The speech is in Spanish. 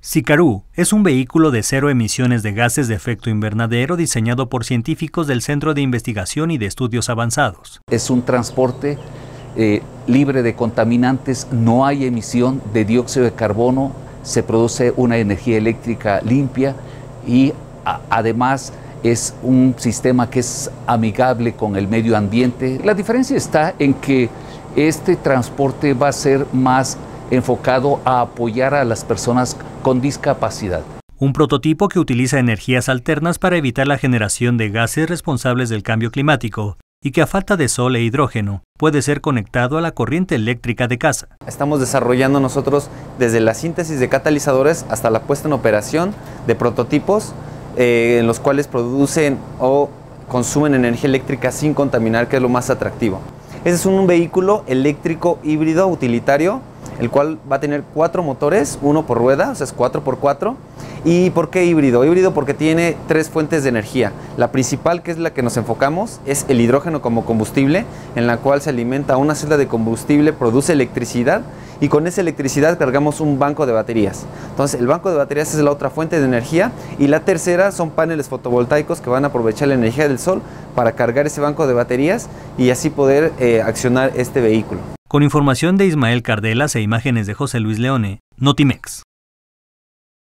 Sicarú es un vehículo de cero emisiones de gases de efecto invernadero diseñado por científicos del Centro de Investigación y de Estudios Avanzados. Es un transporte libre de contaminantes, no hay emisión de dióxido de carbono, se produce una energía eléctrica limpia y además es un sistema que es amigable con el medio ambiente. La diferencia está en que este transporte va a ser más enfocado a apoyar a las personas con discapacidad. Un prototipo que utiliza energías alternas para evitar la generación de gases responsables del cambio climático y que a falta de sol e hidrógeno puede ser conectado a la corriente eléctrica de casa. Estamos desarrollando nosotros desde la síntesis de catalizadores hasta la puesta en operación de prototipos en los cuales producen o consumen energía eléctrica sin contaminar, que es lo más atractivo. Este es un vehículo eléctrico híbrido utilitario, el cual va a tener 4 motores, uno por rueda, o sea es 4x4. ¿Y por qué híbrido? Híbrido porque tiene 3 fuentes de energía. La principal, que es la que nos enfocamos, es el hidrógeno como combustible, en la cual se alimenta una celda de combustible, produce electricidad y con esa electricidad cargamos un banco de baterías. Entonces el banco de baterías es la otra fuente de energía y la tercera son paneles fotovoltaicos que van a aprovechar la energía del sol para cargar ese banco de baterías y así poder accionar este vehículo. Con información de Ismael Cardelas e imágenes de José Luis Leone, Notimex.